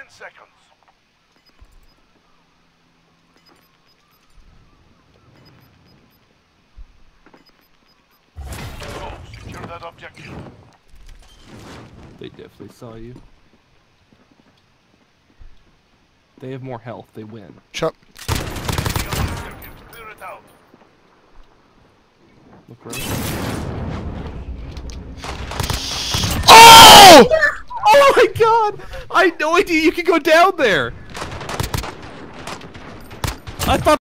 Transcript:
seconds. Go, secure that objective. They definitely saw you. They have more health. They win. Chop. Take the other objectives, clear it out. Look right. Oh! Oh my god! I had no idea you could go down there! I thought